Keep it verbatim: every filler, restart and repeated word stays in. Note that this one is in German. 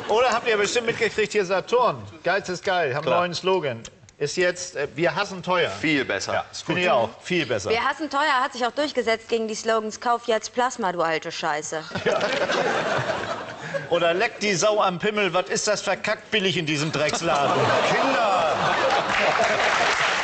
Oder habt ihr bestimmt mitgekriegt, hier Saturn, Geiz ist geil, haben einen Klar. neuen Slogan. Ist jetzt, äh, wir hassen teuer. Viel besser. Ja, finde ich auch, viel besser. Wir hassen teuer hat sich auch durchgesetzt gegen die Slogans Kauf jetzt Plasma, du alte Scheiße. Oder leck die Sau am Pimmel, was ist das verkackt billig in diesem Drecksladen? Kinder!